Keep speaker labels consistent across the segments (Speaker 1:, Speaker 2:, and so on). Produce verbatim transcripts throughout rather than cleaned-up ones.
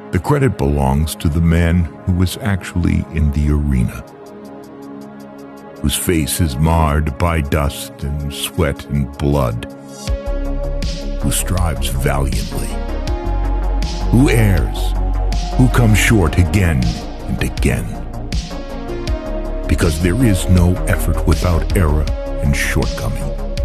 Speaker 1: The credit belongs to the man who was actually in the arena, whose face is marred by dust and sweat and blood, who strives valiantly, who errs, who comes short again and again. Because there is no effort without error and shortcoming.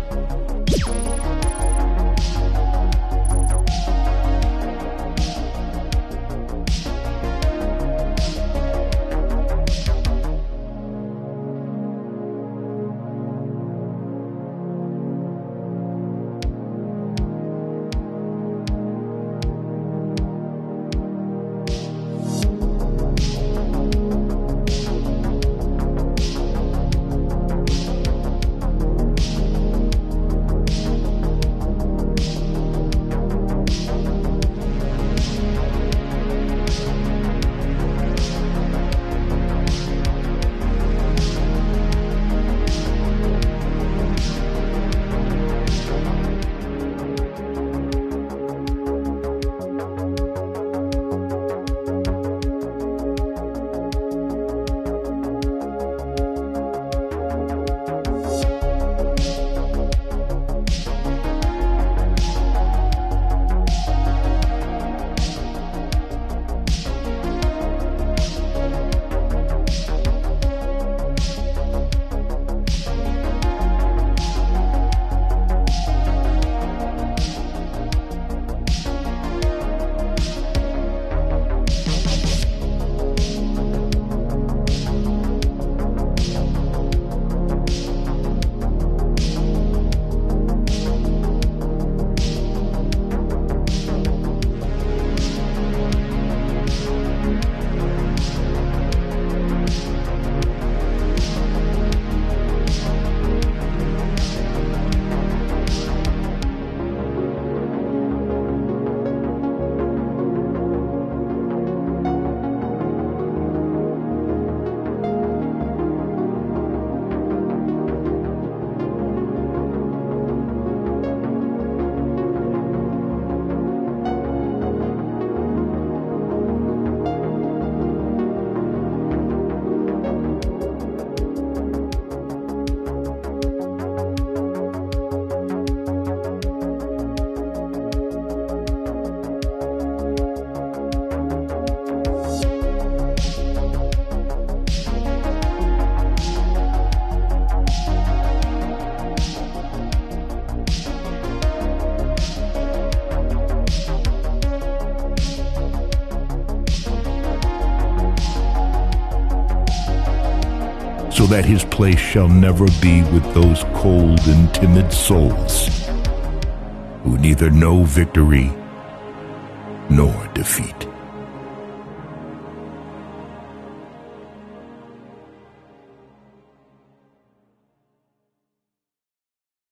Speaker 1: So that his place shall never be with those cold and timid souls who neither know victory nor defeat.